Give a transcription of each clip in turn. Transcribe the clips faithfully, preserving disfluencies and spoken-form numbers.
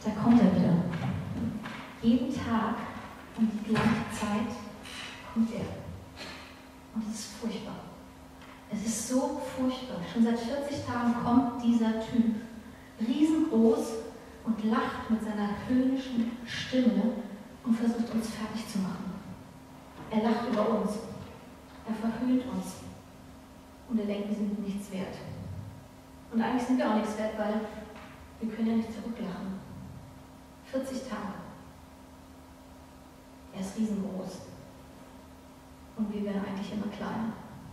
da kommt er wieder. Jeden Tag um die gleiche Zeit kommt er. Und es ist furchtbar. Es ist so furchtbar. Schon seit vierzig Tagen kommt dieser Typ, riesengroß, und lacht mit seiner höhnischen Stimme und versucht uns fertig zu machen. Er lacht über uns. Er verhöhnt uns. Und er denkt, wir sind nichts wert. Und eigentlich sind wir auch nichts wert, weil wir können ja nicht zurücklachen. vierzig Tage. Er ist riesengroß. Und wir werden eigentlich immer kleiner.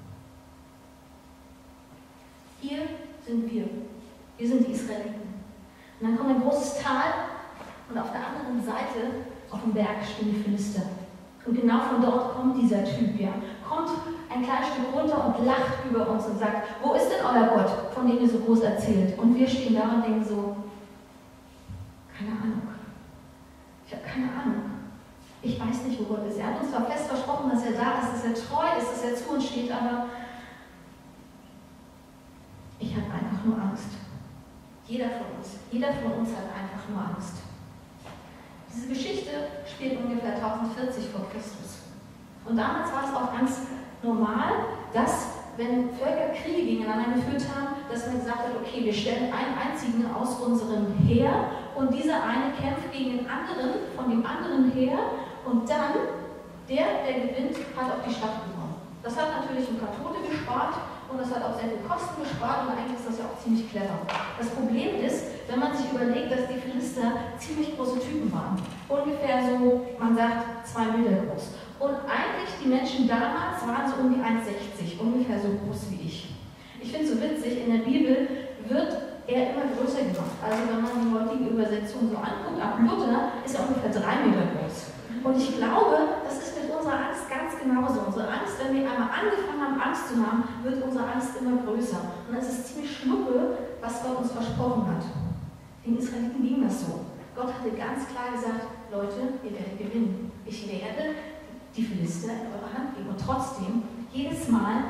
Hier sind wir. Wir sind die Israeliten. Und dann kommt ein großes Tal und auf der anderen Seite, auf dem Berg, stehen die Philister. Und genau von dort kommt dieser Typ, ja, kommt ein kleines Stück runter und lacht über uns und sagt, wo ist denn euer Gott, von dem ihr so groß erzählt? Und wir stehen da und denken so, keine Ahnung. Ich habe keine Ahnung. Ich weiß nicht, wo Gott ist. Er hat uns zwar fest versprochen, dass er da ist, dass er treu ist, dass er zu uns steht, aber ich habe einfach nur Angst. Jeder von uns, jeder von uns hat einfach nur Angst. Diese Geschichte spielt ungefähr tausendvierzig vor Christus. Und damals war es auch ganz normal, dass, wenn Völker Kriege gegeneinander geführt haben, dass man gesagt hat, okay, wir stellen einen einzigen aus unserem Heer und dieser eine kämpft gegen den anderen, von dem anderen Heer, und dann, der, der gewinnt, hat auch die Stadt gewonnen. Das hat natürlich ein paar Tote gespart, und das hat auch sehr viel Kosten gespart und eigentlich ist das ja auch ziemlich clever. Das Problem ist, wenn man sich überlegt, dass die Philister ziemlich große Typen waren. Ungefähr so, man sagt, zwei Meter groß. Und eigentlich die Menschen damals waren so um die eins Komma sechzig, ungefähr so groß wie ich. Ich finde es so witzig, in der Bibel wird er immer größer gemacht. Also wenn man die heutige Übersetzung so anguckt, ab Luther ist er ungefähr drei Meter groß. Und ich glaube, das ist mit unserer Angst ganz genauso. Unsere Angst, wenn wir einmal angefangen haben, Angst zu haben, wird unsere Angst immer größer. Und es ist ziemlich schnuppe, was Gott uns versprochen hat. Den Israeliten ging das so. Gott hatte ganz klar gesagt, Leute, ihr werdet gewinnen. Ich werde die Philister in eure Hand geben. Und trotzdem, jedes Mal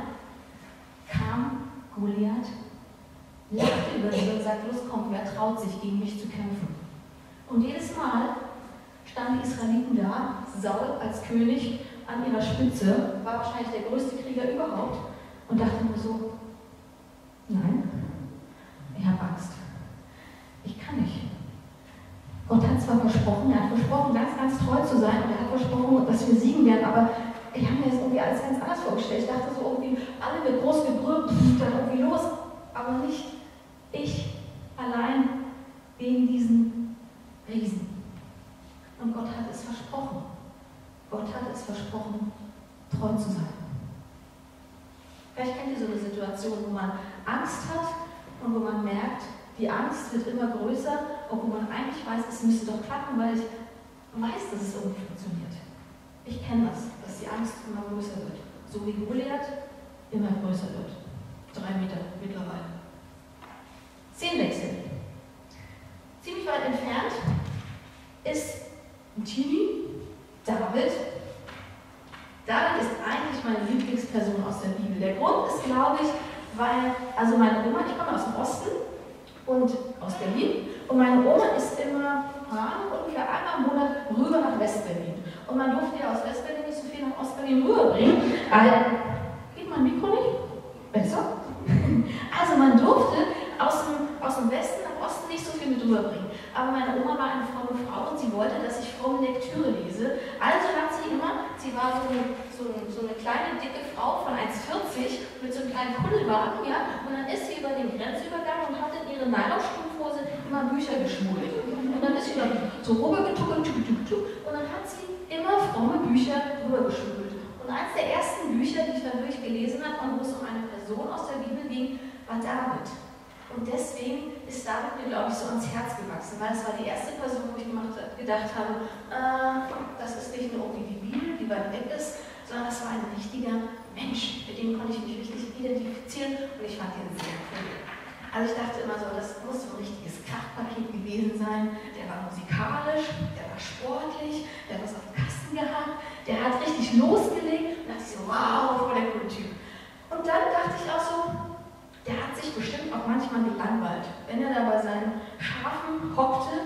kam Goliath, lachte über sie und sagte, los komm, wer traut sich, gegen mich zu kämpfen? Und jedes Mal standen die Israeliten da, Saul als König an ihrer Spitze, war wahrscheinlich der größte Krieger überhaupt, und dachte nur so, nein, ich habe Angst. Ich kann nicht. Gott hat zwar versprochen, er hat versprochen, ganz, ganz treu zu sein, und er hat versprochen, dass wir siegen werden, aber ich habe mir das irgendwie alles ganz anders vorgestellt. Ich dachte so irgendwie, alle mit groß gebrüllt, dann irgendwie los, aber nicht ich allein gegen diesen Riesen. Und Gott hat es versprochen. Gott hat es versprochen, treu zu sein. Vielleicht kennt ihr so eine Situation, wo man Angst hat und wo man merkt, die Angst wird immer größer, obwohl man eigentlich weiß, es müsste doch klappen, weil ich weiß, dass es irgendwie funktioniert. Ich kenne das, dass die Angst immer größer wird. So wie Goliath immer größer wird. Drei Meter mittlerweile. Szenenwechsel. Ziemlich weit entfernt ist ein Teenie, David. David ist eigentlich meine Lieblingsperson aus der Bibel. Der Grund ist, glaube ich, weil, also meine Oma, ich komme aus dem Osten und aus Berlin, und meine Oma ist immer ah, ungefähr einmal im Monat rüber nach Westberlin. Und man durfte ja aus Westberlin nicht so viel nach Ostberlin rüberbringen. Also, geht mein Mikro nicht? Besser? Also man durfte aus dem, aus dem Westen nach Osten nicht so viel mit rüberbringen. Aber meine Oma war eine fromme Frau und sie wollte, dass ich fromme Lektüre lese. Also hat sie immer, sie war so eine, so eine, so eine kleine, dicke Frau von eins vierzig mit so einem kleinen Kuddelwagen, ja, und dann ist sie über den Grenzübergang und hat in ihre Nylonstrumpfhose immer Bücher geschmuggelt. Und dann ist sie dann so rübergetuckelt, und dann hat sie immer fromme Bücher rübergeschmuggelt. Und eines der ersten Bücher, die ich dann durchgelesen habe, und wo es um eine Person aus der Bibel ging, war David. Und deswegen ist David mir, glaube ich, so ans Herz gewachsen, weil es war die erste Person, wo ich gemacht, gedacht habe, äh, das ist nicht nur irgendwie die Bibel, die weit weg ist, sondern das war ein richtiger Mensch, mit dem konnte ich mich richtig identifizieren, und ich fand ihn sehr cool. Also ich dachte immer so, das muss so ein richtiges Kraftpaket gewesen sein. Der war musikalisch, der war sportlich, der hat was auf dem Kasten gehabt, der hat richtig losgelegt, und dachte ich so, wow, voll der coole Typ. Und dann dachte ich auch so, der hat sich bestimmt auch manchmal gelangweilt, wenn er da bei seinen Schafen hockte und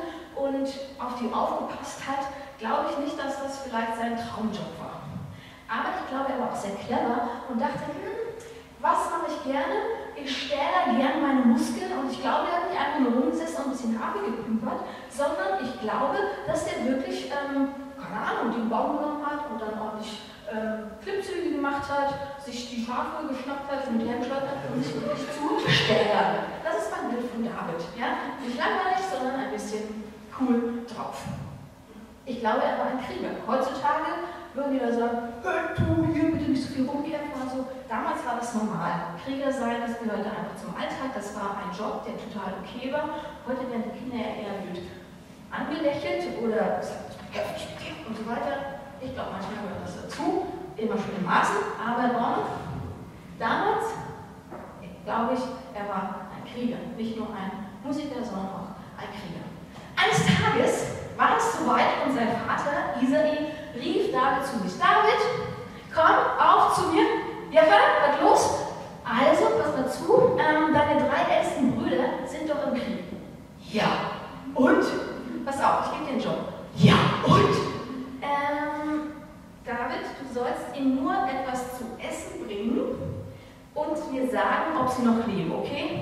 und auf die aufgepasst hat, glaube ich nicht, dass das vielleicht sein Traumjob war. Aber ich glaube, er war auch sehr clever und dachte, hm, was mache ich gerne? Ich stähle gerne meine Muskeln und ich glaube, er hat nicht einfach nur rumgesessen und ein bisschen Haare gepümpert, sondern ich glaube, dass er wirklich, ähm, keine Ahnung, den Baum genommen hat und dann ordentlich ähm, Flipzüge gemacht hat, sich die Schafe geschnappt hat und die Hemmschleudern hat und sich wirklich zugestellt hat. Das ist mein Bild von David. Ja? Nicht langweilig, sondern ein bisschen cool drauf. Ich glaube, er war ein Krieger. Heutzutage würden die da sagen, hey, du, hier bitte nicht so viel rumkämpfen. Also, damals war das normal. Krieger sein, das gehörte einfach zum Alltag. Das war ein Job, der total okay war. Heute werden die Kinder ja eher blöd angelächelt oder gesagt, und so weiter. Ich glaube, manchmal gehört das dazu. Immer schön in Maßen, aber in Ordnung. Damals, glaube ich, er war ein Krieger. Nicht nur ein Musiker, sondern auch ein Krieger. Eines Tages war es soweit und sein Vater, Isai, rief David zu sich. David, komm auf zu mir. Ja, Vater, was los? Also, pass mal zu, ähm, deine drei ältesten Brüder sind doch im Krieg. Ja. Und? Pass auf, ich gebe dir einen Job. Ja. Und? Ähm, David, du sollst ihnen nur etwas zu essen bringen und mir sagen, ob sie noch leben, okay?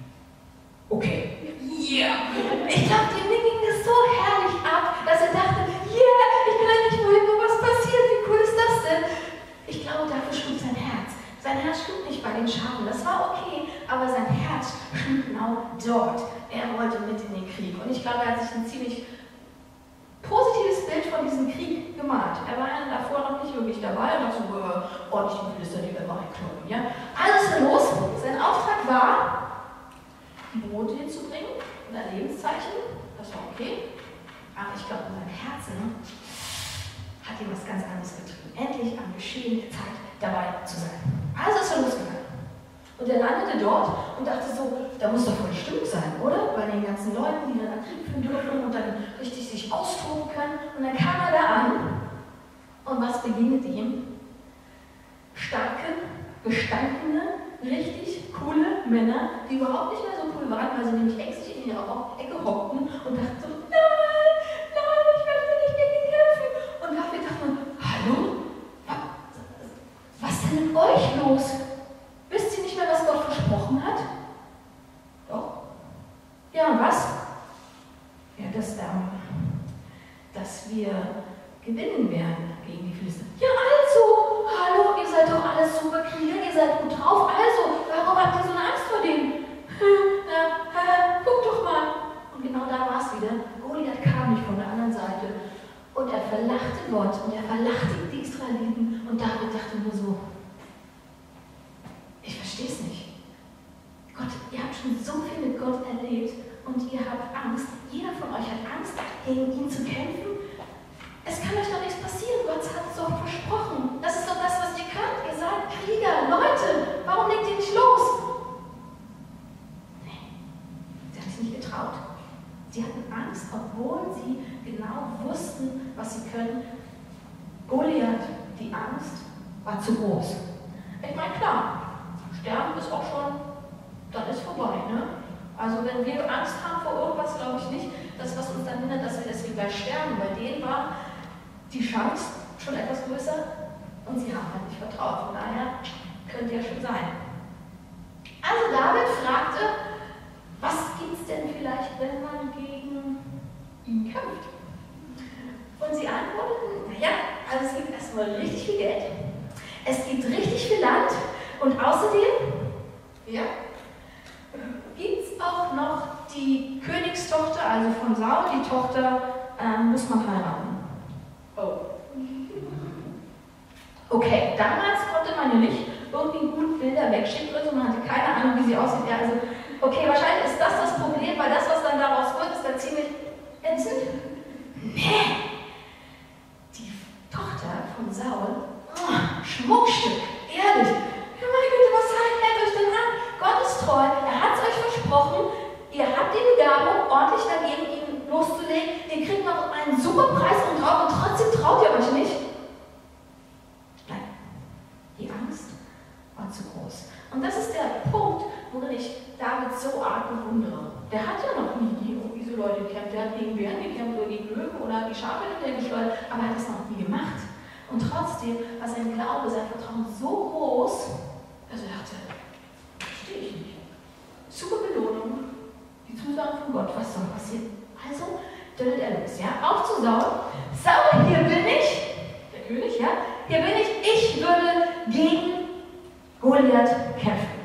Okay. Ja. Yeah. Ich glaube, dem Ding ging das so herrlich ab, dass er dachte, ja, yeah, ich kann endlich mal hin, wo was passiert, wie cool ist das denn? Ich glaube, dafür schlug sein Herz. Sein Herz schlug nicht bei den Schafen, das war okay, aber sein Herz schlug genau dort. Er wollte mit in den Krieg. Und ich glaube, er hat sich ein ziemlich positives Bild von diesem Krieg gemalt. Er war ja davor noch nicht wirklich dabei und dachte so, äh, ordentlich die Philister, die werden mal einkloppen, ja. Also ist er los. Sein Auftrag war, Brote hinzubringen und ein Lebenszeichen. Das war okay. Aber ich glaube, in seinem Herzen hat ihm was ganz anderes getrieben. Endlich am Geschehen der Zeit dabei zu sein. Also ist er losgegangen. Und er landete dort und dachte so, da muss doch voll Stimmung sein, oder? Bei den ganzen Leuten, die dann Krieg führen dürfen und dann richtig sich austoben können. Und dann kam er da an und was begegnete ihm? Starke, gestandene, richtig coole Männer, die überhaupt nicht mehr so cool waren, weil sie nämlich ängstlich in ihrer Ecke hockten und dachten so, nein, nein, ich möchte nicht gegen ihn kämpfen. Und David dachte man, hallo? Was denn mit euch los? Wisst ihr nicht mehr, was Gott versprochen hat? Doch. Ja, und was? Ja, dass, ähm, dass wir gewinnen werden gegen die Philister. Ja, also, hallo, ihr seid doch alles super Krieger, ihr seid gut drauf, also, warum habt ihr so eine Angst vor denen? Na, äh, guck doch mal. Und genau da war es wieder. Goliath kam nicht von der anderen Seite. Und er verlachte Gott und er verlachte die Israeliten. Und David dachte nur so, ich verstehe es nicht. Gott, ihr habt schon so viel mit Gott erlebt und ihr habt Angst. Jeder von euch hat Angst, gegen ihn zu kämpfen. Es kann euch doch nichts passieren. Gott hat es doch versprochen. Das ist doch das, was ihr könnt. Ihr seid Krieger. Leute, warum legt ihr nicht los? Nee, sie haben sich nicht getraut. Sie hatten Angst, obwohl sie genau wussten, was sie können. Goliath, die Angst war zu groß. Ich meine, klar, Sterben ist auch schon, dann ist vorbei, ne? Also wenn wir Angst haben vor irgendwas, glaube ich nicht, das, was uns dann hindert, dass wir deswegen gleich sterben. Bei denen war die Chance schon etwas größer und sie haben halt nicht vertraut. Von daher könnte ja schon sein. Also David fragte, was gibt es denn vielleicht, wenn man gegen ihn kämpft? Und sie antworteten, naja, also es gibt erstmal richtig viel Geld, es gibt richtig viel Land und außerdem, ja, gibt es auch noch die Königstochter, also von Saul, die Tochter, ähm, muss man heiraten. Oh. Okay, damals konnte man ja nicht irgendwie gut Bilder wegschicken oder so, man hatte keine Ahnung, wie sie aussieht. Ja, also, okay, wahrscheinlich ist das das Problem, weil das, was dann daraus wird, ist dann ziemlich ätzend. Nee! Die Tochter von Saul, oh, Schmuckstück, ehrlich. Ja, meine Güte, was hält euch denn an? Gott ist treu, er hat es euch versprochen, ihr habt die Begabung, ordentlich dagegen ihn loszulegen, ihr kriegt noch einen super Preis und drauf und trotzdem traut ihr euch nicht. Nein, die Angst war zu groß. Und das ist der Punkt, worin ich David so arg bewundere. Der hat ja noch nie gekämpft, der hat gegen Bären gekämpft oder gegen Löwen oder hat die Schafe hinterher geschleudert, aber er hat das noch nie gemacht. Und trotzdem war sein Glaube, sein Vertrauen so groß, dass er dachte, verstehe ich nicht. Super Belohnung, die Zusagen von Gott, was soll passieren? Also dödelt er los, ja, auf zu Saul. Saul, hier bin ich, der König, ja, hier bin ich, ich würde gegen Goliath kämpfen.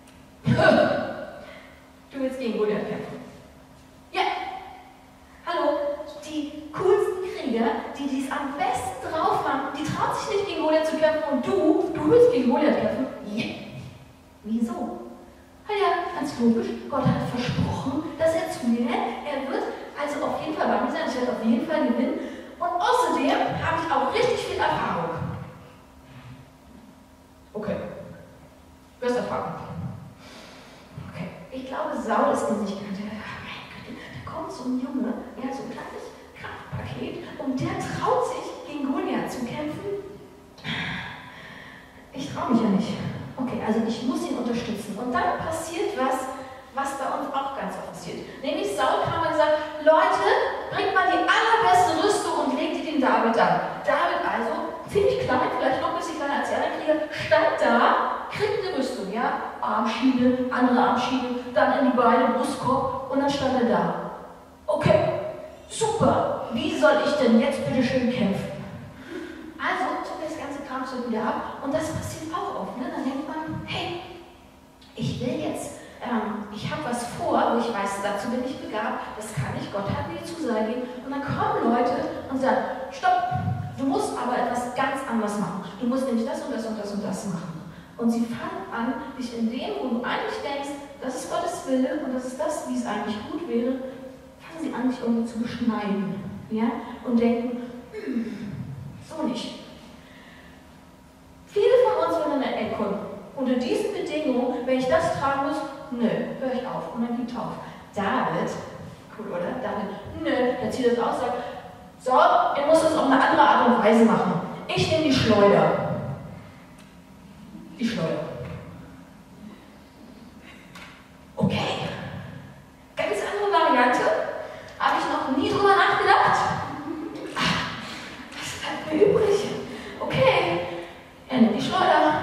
Du willst gegen Goliath kämpfen? Ja. Hallo, die coolsten Krieger, die dies am besten drauf haben, die trauen sich nicht gegen Goliath zu kämpfen und du, du willst gegen Goliath kämpfen? Ja. Wieso? Na ja, ganz logisch, Gott hat versprochen, dass er zu mir hält. Er wird also auf jeden Fall bei mir sein, ich werde auf jeden Fall gewinnen. Und außerdem habe ich auch richtig viel Erfahrung. Okay. Du hast Erfahrung. Okay. Ich glaube, Saul ist in sich gegangen. Da kommt so ein Junge, er hat so ein kleines Kraftpaket und der traut sich, gegen Goliath zu kämpfen. Ich traue mich ja nicht. Okay, also ich muss ihn unterstützen. Und dann passiert was, was bei uns auch ganz oft passiert. Nämlich Saul kam und gesagt, Leute, bringt mal die allerbeste Rüstung und legt die dem David an. David also, ziemlich klein, vielleicht noch ein bisschen kleiner als die anderen Krieger, stand da, kriegt eine Rüstung, ja, Armschiene, andere Armschiene, dann in die Beine, Brustkorb und dann stand er da. Okay, super, wie soll ich denn jetzt bitte schön kämpfen? Also zog das ganze Kramzeug wieder ab und das passiert auch oft, ne? Dann denkt man, hey, ich will jetzt, ähm, ich habe was vor, wo ich weiß, dazu bin ich begabt, das kann ich, Gott hat mir die Zusage gegeben und dann kommen Leute und sagen, stopp, du musst aber etwas ganz anderes machen. Du musst nämlich das und das und das und das machen. Und sie fangen an, dich in dem, wo du eigentlich denkst, das ist Gottes Wille und das ist das, wie es eigentlich gut wäre, fangen sie an, dich irgendwie zu beschneiden. Ja? Und denken, hm, so nicht. Viele von uns werden dann erkunden. Unter diesen Bedingungen, wenn ich das tragen muss, nö, höre ich auf. Und dann gibt auf. David, cool, oder? David, nö, der zieht das aus, sagt, so, ihr müsst das auf eine andere Art und Weise machen. Ich nehme die Schleuder. Die Schleuder. Okay. Ganz andere Variante. Habe ich noch nie drüber nachgedacht. Ach, was bleibt mir übrig? Okay. Er nimmt die Schleuder.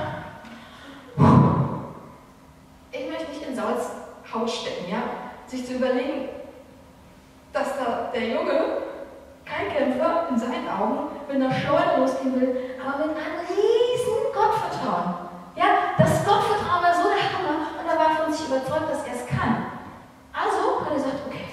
Ich möchte nicht in Sauls Haut stecken, ja? Sich zu überlegen, dass da der Junge, kein Kämpfer, in seinen Augen mit einer Schleuder losgehen will, aber mit einem riesen Gottvertrauen. Ja, das Gottvertrauen war so der Hammer und er war von sich überzeugt, dass er es kann. Also hat er gesagt, okay,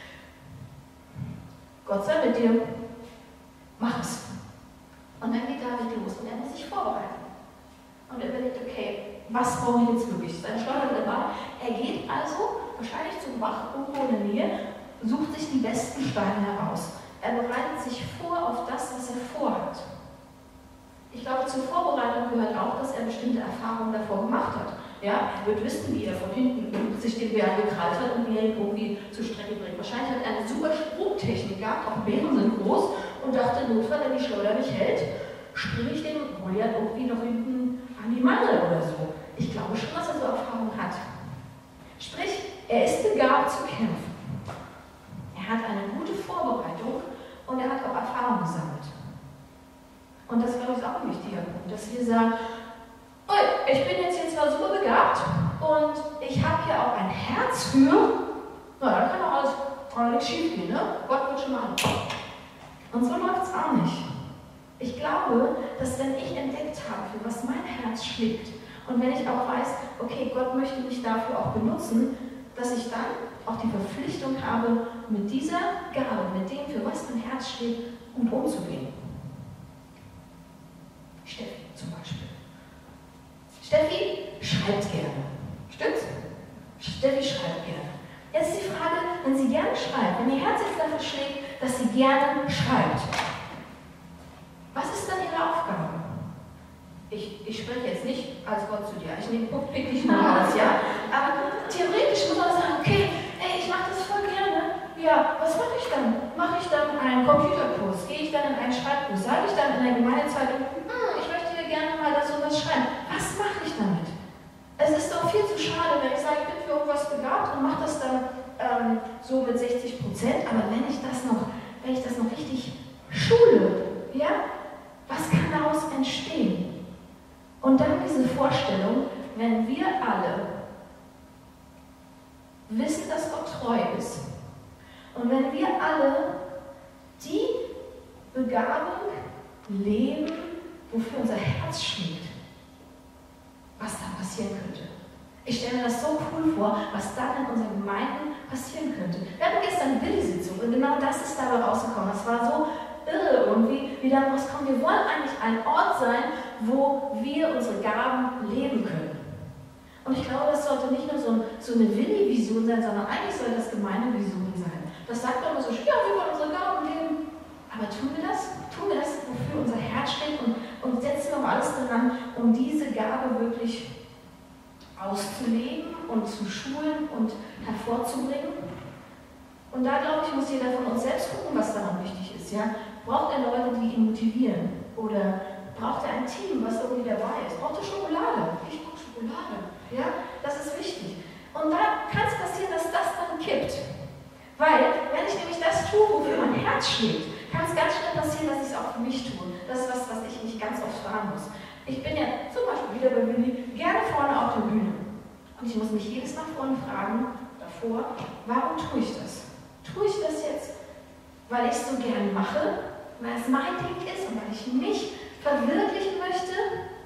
Gott sei mit dir, mach es. Und dann geht David los und er muss sich vorbereiten. Und er überlegt, okay, was brauche ich jetzt wirklich? Seine Schleuder dabei. Er geht also wahrscheinlich zum Bach irgendwo in der Nähe, sucht sich die besten Steine heraus. Er bereitet sich vor auf das, was er vorhat. Ich glaube, zur Vorbereitung gehört auch, dass er bestimmte Erfahrungen davor gemacht hat. Ja, er wird wissen, wie er von hinten sich den Bären gekrallt hat und wie er ihn irgendwie zur Strecke bringt. Wahrscheinlich hat er eine super Sprungtechnik gehabt, auch Bären sind groß, und dachte, notfalls, wenn die Schleuder nicht hält, springe ich dem Goliath irgendwie noch hinten an die Mangel oder so. Ich glaube schon, dass er so Erfahrung hat. Sprich, er ist begabt zu kämpfen. Er hat eine gute Vorbereitung und er hat auch Erfahrung gesammelt. Und das, glaube ich, ist auch ein wichtiger Punkt, dass wir sagen, oh, ich bin jetzt hier zwar super begabt und ich habe hier auch ein Herz für, na, dann kann doch alles, alles nichts schief gehen, ne? Gott wird schon mal an. Und so läuft es auch nicht. Ich glaube, dass wenn ich entdeckt habe, für was mein Herz schlägt, und wenn ich auch weiß, okay, Gott möchte mich dafür auch benutzen, dass ich dann auch die Verpflichtung habe, mit dieser Gabe, mit dem, für was mein Herz schlägt, gut umzugehen. Steffi zum Beispiel. Steffi schreibt gerne. Stimmt's? Steffi schreibt gerne. Jetzt ist die Frage, wenn sie gerne schreibt, wenn ihr Herz jetzt dafür schlägt, dass sie gerne schreibt, was ist dann ihre Aufgabe? Ich, ich spreche jetzt nicht als Gott zu dir, ich nehme pick dich nur aus, ja? Aber theoretisch muss man sagen, okay, ey, ich mache das voll gerne. Ja, was mache ich dann? Mache ich dann einen Computerkurs? Gehe ich dann in einen Schreibkurs? Sage ich dann in der Gemeindezeitung, hm, ich möchte hier gerne mal das und das schreiben. Was mache ich damit? Es ist doch viel zu schade, wenn ich sage, ich bin für irgendwas begabt und mache das dann ähm, so mit sechzig Prozent, aber wenn ich das noch, wenn ich das noch richtig schule, ja, was kann daraus entstehen? Und dann diese Vorstellung, wenn wir alle wissen, dass Gott treu ist und wenn wir alle die Begabung leben, wofür unser Herz schlägt, was dann passieren könnte. Ich stelle mir das so cool vor, was dann in unseren Gemeinden passieren könnte. Wir hatten gestern eine Willi-Sitzung und genau das ist dabei rausgekommen. Das war so irre irgendwie, wie dann rauskommt. Wir wollen eigentlich ein Ort sein, wo wir unsere Gaben leben können. Und ich glaube, das sollte nicht nur so, ein, so eine Willi-Vision sein, sondern eigentlich soll das Gemeindevision sein. Das sagt man immer so, ja, wir wollen unsere Gaben leben. Aber tun wir das? Tun wir das, wofür unser Herz schlägt und, und setzen wir auch alles daran, um diese Gabe wirklich auszuleben und zu schulen und hervorzubringen? Und da, glaube ich, muss jeder von uns selbst gucken, was daran wichtig ist. Ja? Braucht er Leute, die ihn motivieren? Oder braucht er ein Team, was irgendwie dabei ist? Braucht er Schokolade? Ich brauche Schokolade. Ja? Das ist wichtig. Und da kann es passieren, dass das dann kippt. Weil, wenn ich nämlich das tue, wofür mein Herz schlägt, kann es ganz schnell passieren, dass ich es auch für mich tue. Das ist was, was ich nicht ganz oft fragen muss. Ich bin ja zum Beispiel wieder bei Willi gerne vorne auf der Bühne. Und ich muss mich jedes Mal vorne fragen, davor, warum tue ich das? Tue ich das jetzt, weil ich es so gerne mache, weil es mein Ding ist und weil ich mich verwirklichen möchte?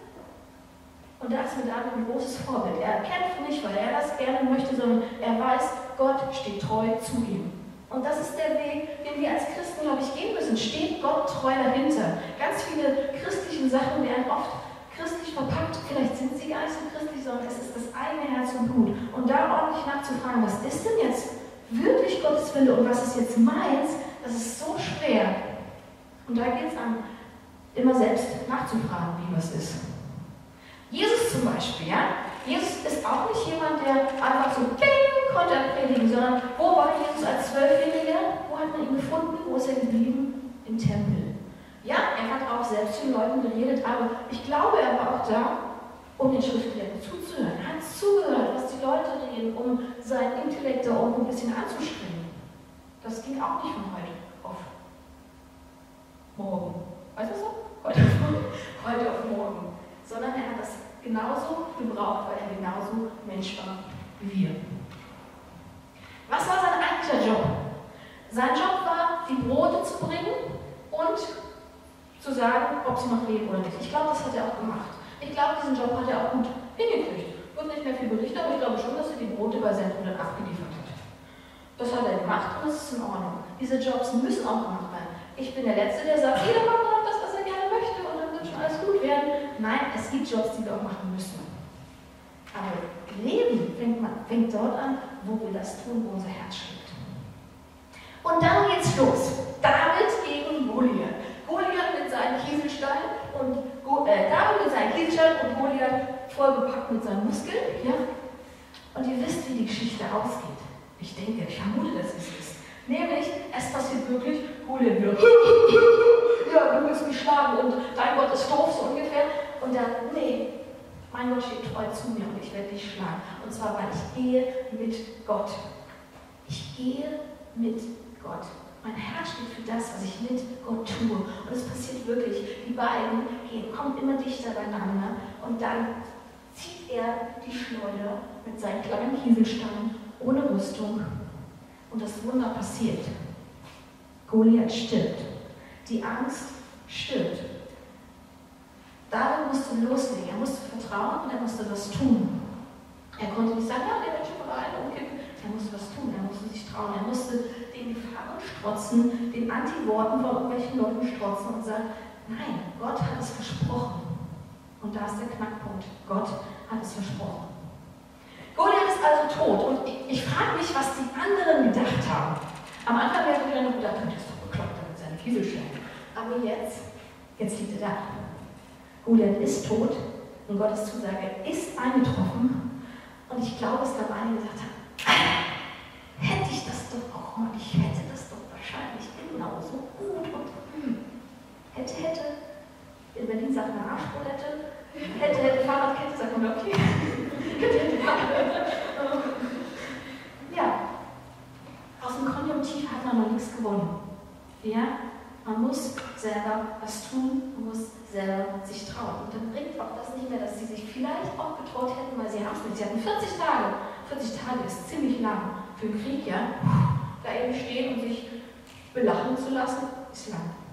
Und da ist mir David ein großes Vorbild. Er kämpft nicht, weil er das gerne möchte, sondern er weiß, Gott steht treu zu ihm. Und das ist der Weg, den wir als Christen, glaube ich, gehen müssen. Steht Gott treu dahinter. Ganz viele christliche Sachen werden oft christlich verpackt. Vielleicht sind sie gar nicht so christlich, sondern es ist das eigene Herz und Blut. Und da ordentlich nachzufragen, was ist denn jetzt wirklich Gottes Wille und was ist jetzt meins, das ist so schwer. Und da geht es an, immer selbst nachzufragen, wie was ist. Jesus zum Beispiel, ja? Jesus ist auch nicht jemand, der einfach so bing, konnte er predigen, sondern wo war Jesus als Zwölfjähriger? Wo hat man ihn gefunden? Wo ist er geblieben? Im Tempel. Ja, er hat auch selbst zu den Leuten geredet, aber ich glaube, er war auch da, um den Schriftgelehrten zuzuhören. Er hat zugehört, was die Leute reden, um sein Intellekt da oben ein bisschen anzustrengen. Das ging auch nicht von heute auf morgen. Weißt du so? Heute auf, heute auf morgen. Sondern er hat das genauso gebraucht, weil er genauso Mensch war wie wir. Was war sein eigentlicher Job? Sein Job war, die Brote zu bringen und zu sagen, ob sie noch leben oder nicht. Ich glaube, das hat er auch gemacht. Ich glaube, diesen Job hat er auch gut hingekriegt. Wird nicht mehr viel berichtet, aber ich glaube schon, dass er die Brote übersendet und dann abgeliefert hat. Das hat er gemacht und das ist in Ordnung. Diese Jobs müssen auch gemacht werden. Ich bin der Letzte, der sagt, jeder macht doch das, was er gerne möchte und dann wird schon alles gut werden. Nein, es gibt Jobs, die wir auch machen müssen. Aber Leben fängt, man, fängt dort an, wo wir das tun, wo unser Herz schlägt. Und dann geht's los. David gegen Goliath. Goliath mit seinen Kieselsteinen und äh, David mit seinen Kieselsteinen und Goliath vollgepackt mit seinen Muskeln. Ja? Und ihr wisst, wie die Geschichte ausgeht. Ich denke, ich vermute, dass es ist. Nämlich, es passiert wirklich, Goliath wird, ja, du wirst mich schlagen und dein Gott ist doof, so ungefähr. Und dann, nee, mein Gott steht treu zu mir und ich werde dich schlagen. Und zwar, weil ich gehe mit Gott. Ich gehe mit Gott. Mein Herz steht für das, was ich mit Gott tue. Und es passiert wirklich. Die beiden gehen, kommen immer dichter beieinander und dann zieht er die Schleuder mit seinen kleinen Kieselsteinen ohne Rüstung. Und das Wunder passiert. Goliath stirbt. Die Angst stirbt. David musste loslegen. Er musste vertrauen und er musste was tun. Er konnte nicht sagen, ja, der wird schon bereit umkippen. Er musste was tun. Er musste sich trauen. Er musste den Gefahren strotzen, den Antiworten von irgendwelchen Leuten strotzen und sagen, nein, Gott hat es versprochen. Und da ist der Knackpunkt. Gott hat es versprochen. Goliath ist also tot und ich, ich frage mich, was die anderen gedacht haben. Am Anfang wäre ich noch gedacht, der ist doch bekloppt mit seinen Kieselsteinen. Aber jetzt, jetzt liegt er da. Goliath ist tot und Gottes Zusage ist eingetroffen. Und ich glaube, es gab einige, die gesagt haben, hätte ich das doch auch mal, ich hätte das doch wahrscheinlich genauso gut und hm. hätte, hätte, in Berlin sagt man Arschroulette, hätte, hätte, Fahrradkette, sagt man okay. Ja, Warum? Ja, man muss selber was tun, man muss selber sich trauen. Und dann bringt auch das nicht mehr, dass sie sich vielleicht auch getraut hätten, weil sie haben es nicht. Sie hatten vierzig Tage. vierzig Tage ist ziemlich lang für einen Krieg, ja. Da eben stehen und sich belachen zu lassen, ist lang.